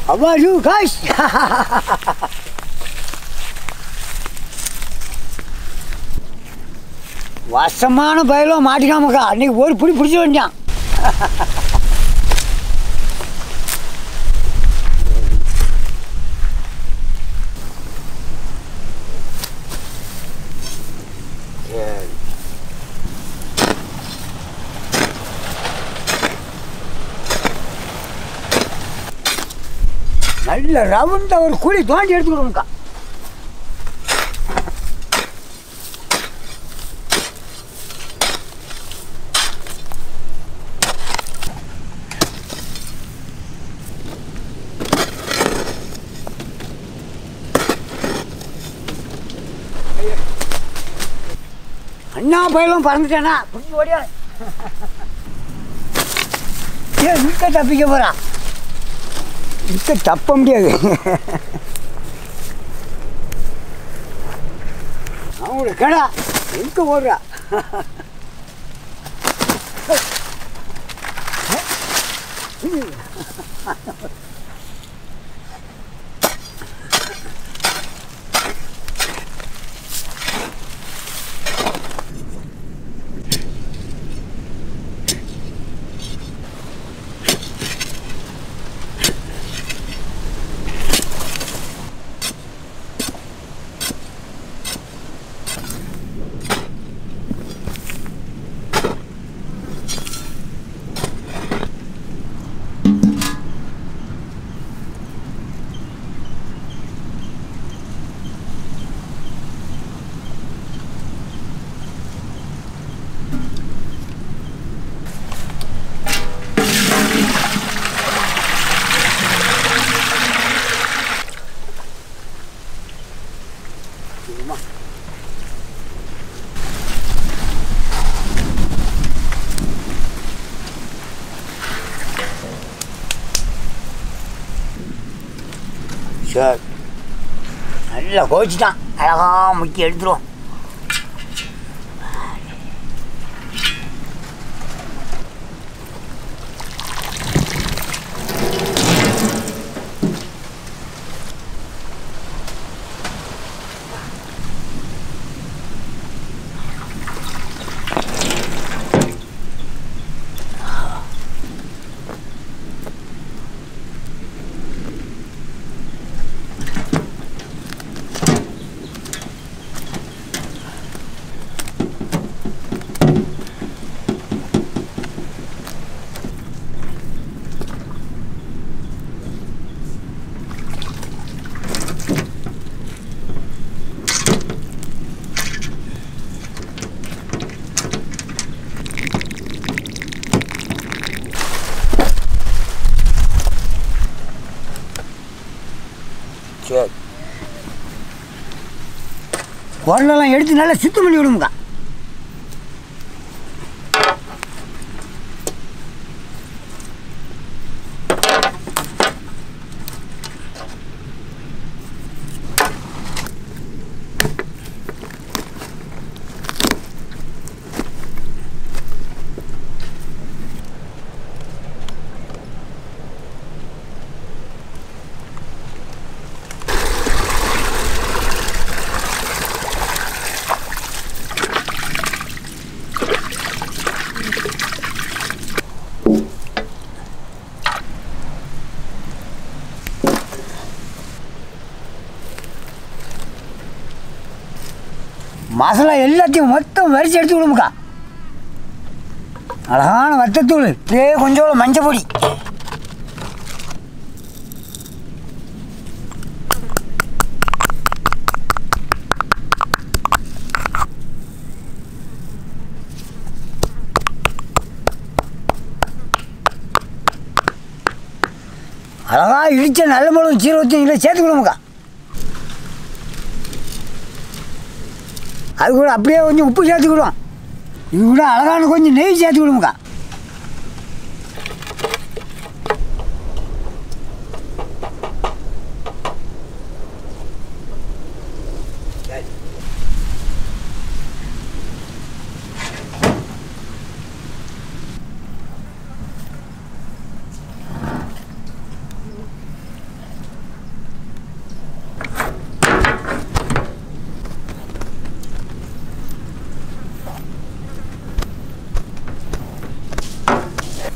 How are you guys? வசமான பயலோ மாட்டிக்காமக்கா அன்னைக்கு ஒரு பிடி பிடிச்சி வேண்டியான். நல்ல ரவுண்டா ஒரு குழி தோண்டி எடுத்துக்கணும்க்கா. அண்ணா பயிலும் பறந்துட்டேனா பிடிச்சி ஓடியா. ஏன் நிற்க தப்பிக்க போறா? நிற்க தப்ப முடியாது. அவங்களுக்கு கேடா எங்க ஓடுறா? சரி நல்லா கோச்சிட்டான். அழகா முக்கி எடுத்துருவோம். சரி குரலெல்லாம் எடுத்து நல்லா சுத்தம் பண்ணி விடுமுக்கா. மசாலா எல்லாத்தையும் மொத்தம் வரிச்சு எடுத்து விடுமுக்கா. அழகான வத்தத்தூள், இதே கொஞ்சோட மஞ்சள் பொடி, அழகா இடிச்ச நல்ல மிளகு சீரகத்தையும் இதில் சேர்த்துக்கணுமுக்கா. அது கூட அப்படியே கொஞ்சம் உப்பு சேர்த்துக்கிடுவோம். இது கூட அழகான கொஞ்சம் நெய் சேர்த்துக்கிடுமுக்கா.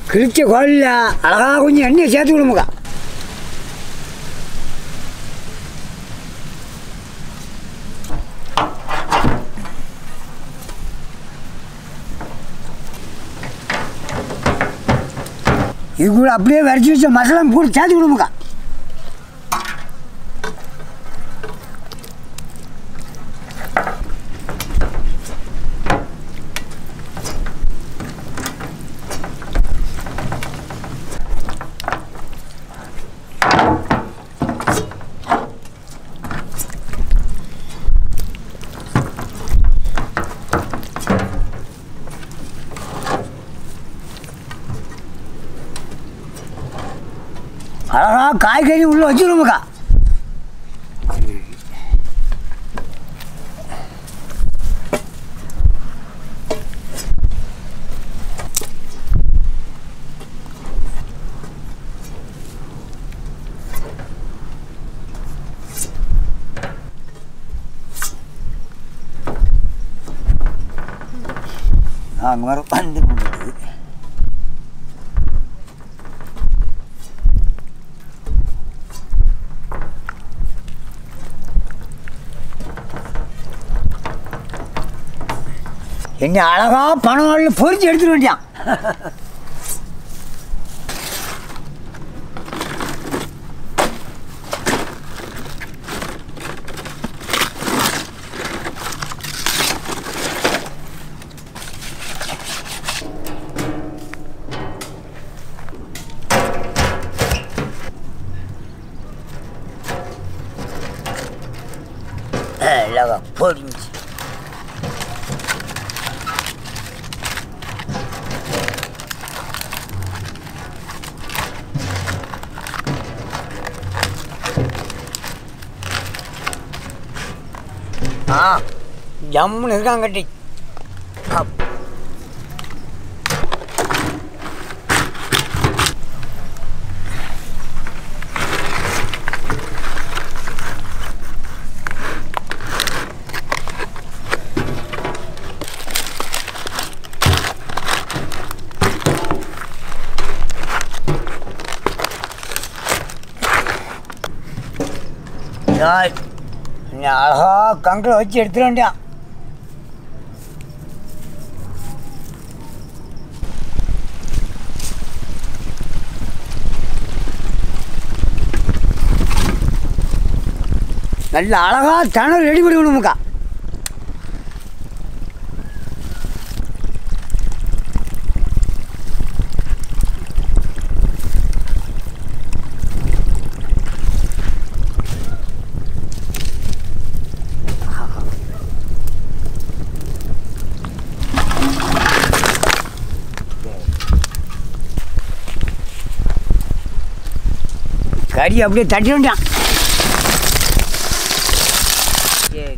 கிழிச்ச கோலில் அழகாக கொஞ்சம் எண்ணெயை சேர்த்து விடுமுக்கா. இது கூட அப்படியே வரைச்சி வச்ச மசாலா கூட சேர்த்து விடுமுக்கா. அழகா காய்கறி உள்ள வச்சுருவோமுக்கா. அங்கே வர வந்து என்ன அழகா பணம் பொறிச்சு எடுத்துட்டு வேண்டியான். அழகா பொறிஞ்சு ஜம்முன்னு இருக்கான் கட்டி. அழகா கங்கில் வச்சு எடுத்துட வேண்டியான். நல்ல அழகா தணல் ரெடி பண்ணிக்கணுமுக்கா. கறி அப்படியே தட்டி வேண்டாம். சரி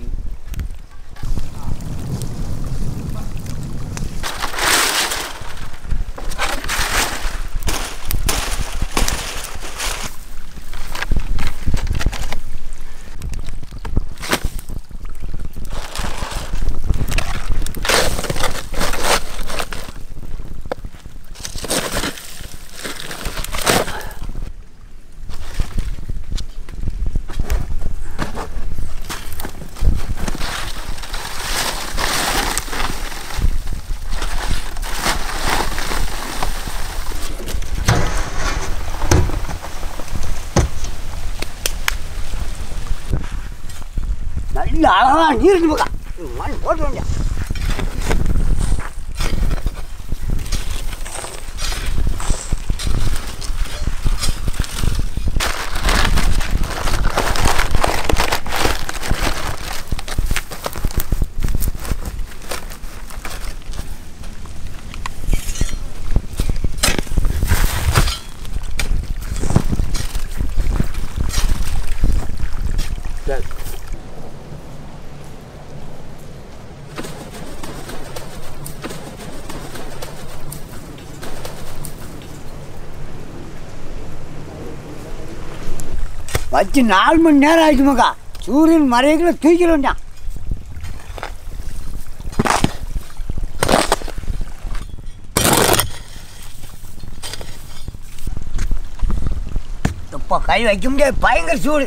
நல்ல அழகா நீர் மண் போட்டு வேண்டிய வச்சு 4 மணி நேரம் ஆயிடுச்சுமாக்கா. சூரியன் மறையக்குள்ள தூக்கிட வேண்டாம். இப்போ கை வைக்க முடியாது, பயங்கர சூடு.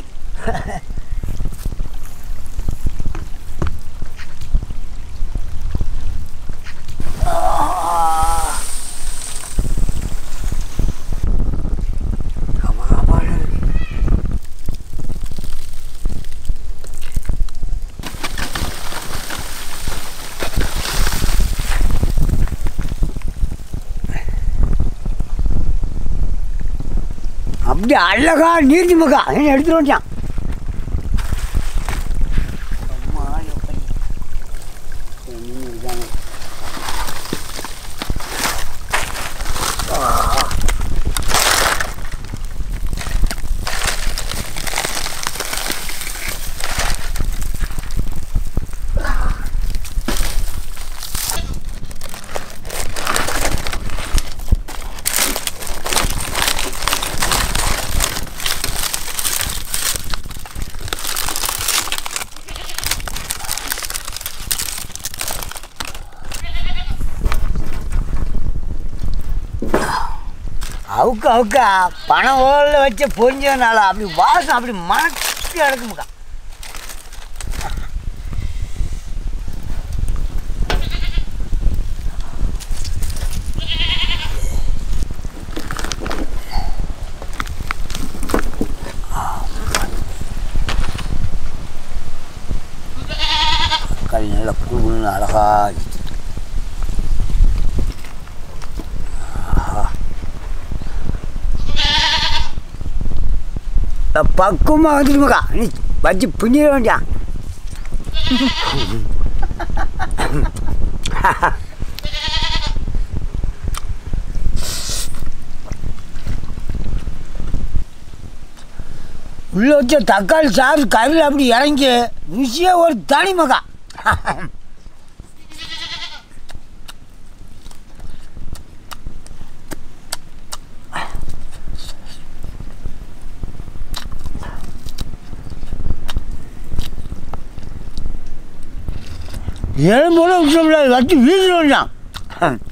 அப்படியே அழகா நீர்த்தி மக்கா எடுத்துட்டு வந்துட்டான். அவுக்க அவுக்க பணம் ஓல வச்சு பொரிஞ்சதுனால அப்படி வாசம் அப்படி மணக்கு கிடக்குமுக்கா. கறி நல்லா குழுன்னு அழகா பக்குவமாக வந்துடுமாக்கா. நீ வச்சு பின்னிட வேண்டியா. உள்ள வச்ச தக்காளி சாறு கறியில் அப்படி இறங்கி ருசியே ஒரு தனி மக்கா. எலும்போட விஷயம் வச்சு வீசிடுவான்.